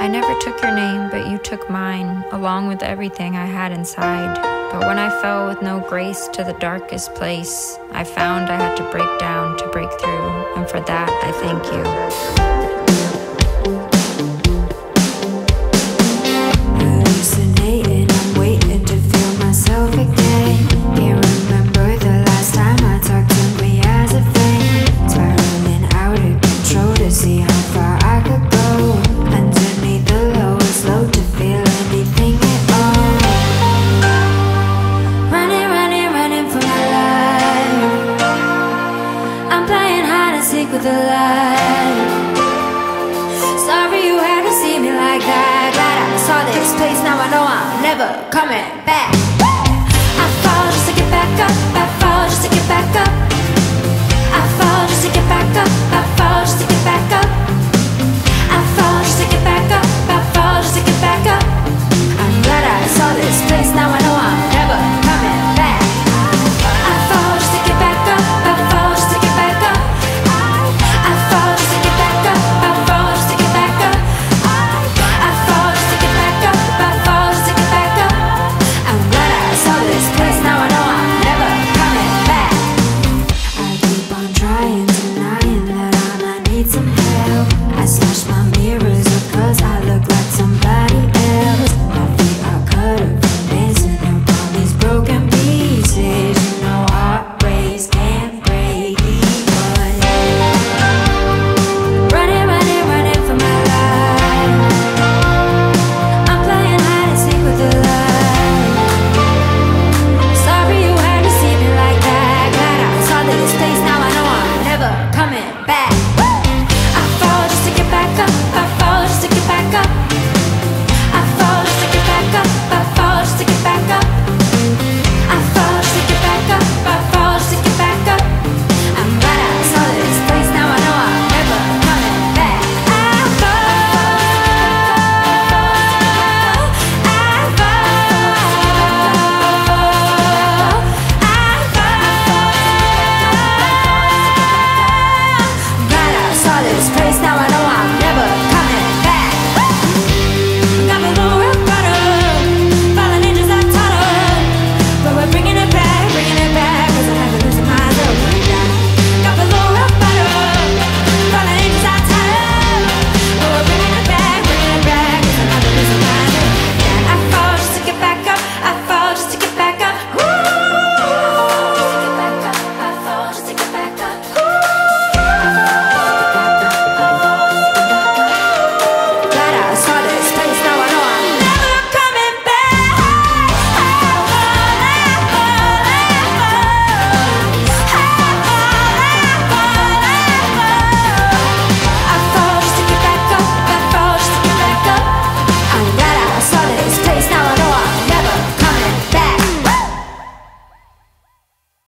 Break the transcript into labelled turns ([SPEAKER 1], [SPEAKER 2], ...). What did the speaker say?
[SPEAKER 1] I never took your name, but you took mine, along with everything I had inside. But when I fell with no grace to the darkest place, I found I had to break down to break through, and for that I thank you.
[SPEAKER 2] Hallucinating, I'm waiting to feel myself again. Can't remember the last time I talked to me as a friend. Spiraling out of control to see how far I could go. Underneath the lowest low to feel anything at all. Running, running, running for my life. I'm playing hide and seek with the light. Sorry you had to see me like that. Glad I saw this place, now I know I'm never coming back.